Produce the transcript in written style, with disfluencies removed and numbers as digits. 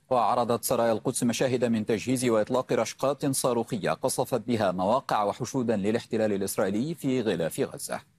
وعرضت سرايا القدس مشاهد من تجهيز وإطلاق رشقات صاروخية قصفت بها مواقع وحشودا للاحتلال الإسرائيلي في غلاف غزة.